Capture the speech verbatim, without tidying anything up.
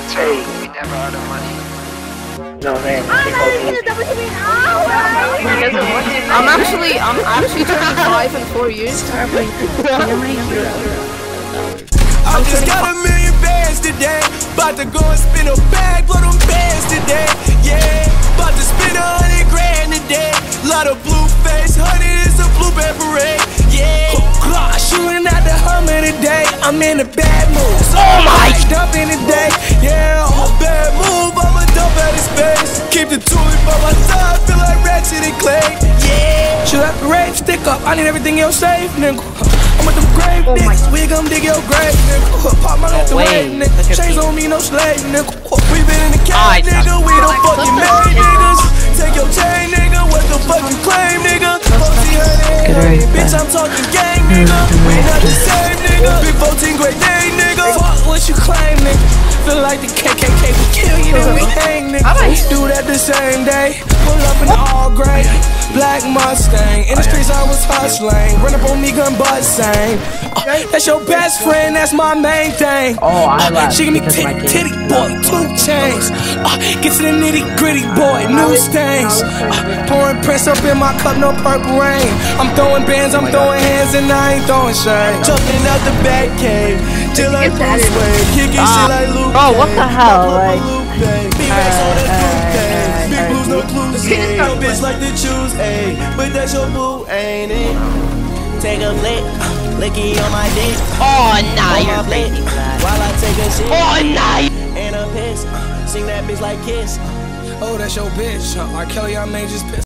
Hey. We never out of money. No man. I'm actually, I'm actually turning five in four years. I just got a million bands today. About to go and spin a bag for them bands today. Yeah, about to spend a hundred grand today. Lot of blue face, honey, it's a blue band parade. Yeah, shooting at the Hummer today. I'm in a bad mood. So oh my! Dump in the day. Yeah, I'm a bad move. I'm a dump at his face. Keep the tulip by my side. Feel like Ratchet and Clay. Yeah, shoot out the rave, stick up. I need everything else safe, nigga. I'm with them grave oh niggas, we gon' dig your grave, nigga. Pop my left no away, nigga. Chains on me, no slave, nigga. We been in the cage, right, nigga. We don't fucking made niggas. Take your chain, nigga. What the fuck you claim, nigga? Posty honey, bitch, I'm talking gang, nigga. We not the same, nigga. Big fourteen great day, nigga. Fuck what you claim, nigga. Feel like the K K K will kill you, then we hang, nigga. Do that the same day. Pull up in the all gray. Black Mustang, in the streets I was hustling. Run up on me, gun butt sing. Uh, that's your best friend, that's my main thing. Oh, I love She give me titty, titty boy, two chains. Uh, get to the nitty gritty boy, new stains. Uh, pouring Prince up in my cup, no purple rain. I'm throwing bands, I'm throwing hands, and I ain't throwing shade. Jumping out the back cave, till like Bruce Wayne. Kicking shit like Luke. Bro, what the hell? Like, no clues, ayy. Your bitch like to choose, ayy. But that's your boo, ain't it? Take a flick, licky on my dick. Oh, nah, you're flaky. While I take a shit. Oh, nah. And a piss. Sing that bitch like Kiss. Oh, that's your bitch. R. Kelly, I made just piss.